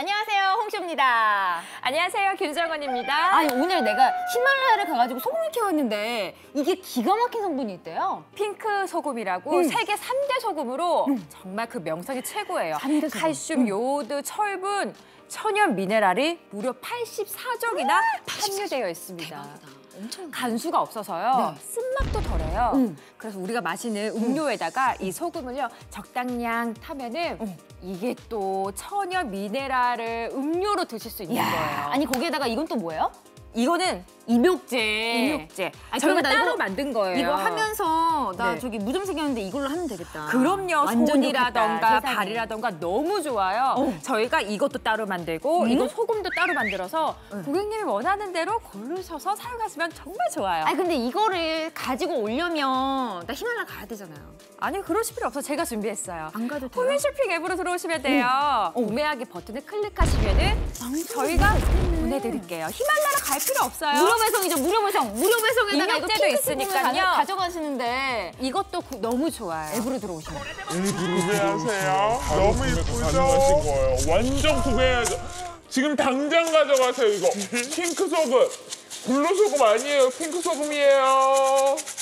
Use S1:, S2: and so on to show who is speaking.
S1: 안녕하세요, 홍쇼입니다.
S2: 안녕하세요, 김정원입니다.
S1: 아니, 오늘 내가 히말라야를 가가지고 소금을 키웠는데 이게 기가 막힌 성분이 있대요.
S2: 핑크 소금이라고 세계 3대 소금으로 정말 그 명성이 최고예요.
S1: 3대 소금.
S2: 칼슘, 요오드, 철분, 천연 미네랄이 무려 84종이나 함유되어 있습니다.
S1: 엄청
S2: 간수가 없어서요.
S1: 네.
S2: 쓴맛도 덜해요. 그래서 우리가 마시는 음료에다가 이 소금을요 적당량 타면은 이게 또 천연 미네랄을 음료로 드실 수 있는 거예요.
S1: 아니, 거기에다가 이건 또 뭐예요?
S2: 이거는
S1: 입욕제.
S2: 입욕제.
S1: 아니,
S2: 저희가
S1: 그러면 나
S2: 따로
S1: 이거-
S2: 만든 거예요.
S1: 이거 하면서 나
S2: 네.
S1: 저기 무좀 생겼는데 이걸로 하면 되겠다.
S2: 그럼요.
S1: 완전
S2: 손이라던가
S1: 좋겠다, 세상에.
S2: 발이라던가 너무 좋아요. 저희가 이것도 따로 만들고 이거 소금도 따로 만들어서 고객님이 원하는 대로 고르셔서 사용하시면 정말 좋아요.
S1: 아니, 근데 이거를 가지고 오려면 나 히말라야 가야 되잖아요.
S2: 아니 그러실 필요 없어. 제가 준비했어요.
S1: 안 가도 돼요?
S2: 홈쇼핑 앱으로 들어오시면 돼요. 구매하기 버튼을 클릭하시면은 저희가 보내드릴게요. 히말라야 갈 필요 없어요.
S1: 무료 배송이죠, 무료 배송. 무료 배송에다가 이거
S2: 입력제도
S1: 핑크
S2: 있으니까요.
S1: 소금을 가져가시는데
S2: 이것도 너무 좋아요.
S1: 앱으로 들어오시면
S3: 구매하세요. 너무 이쁘죠? 완전 구매해야죠. 지금 당장 가져가세요, 이거. 핑크 소금. 블루 소금 아니에요. 핑크 소금이에요.